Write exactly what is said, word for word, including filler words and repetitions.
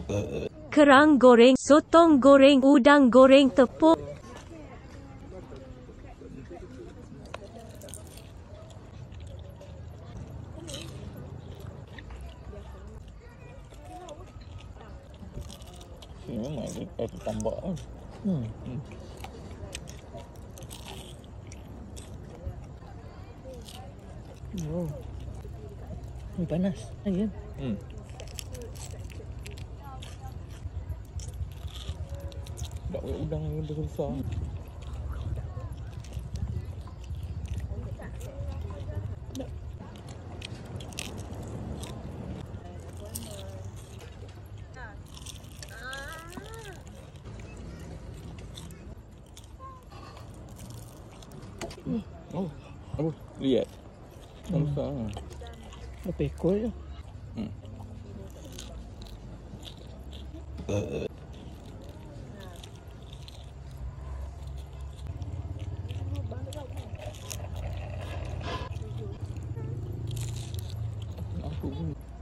Kerang goreng, sotong goreng, udang goreng, tepung. Ini memang dia tambah kan. Hmm. hmm. Wow. Ini panas lagi kan? Hmm. Tak boleh udang yang besar. Oh, aduh, lihat. Hmm. Besar. Lebih ekor je. Hmm. Uh. Aku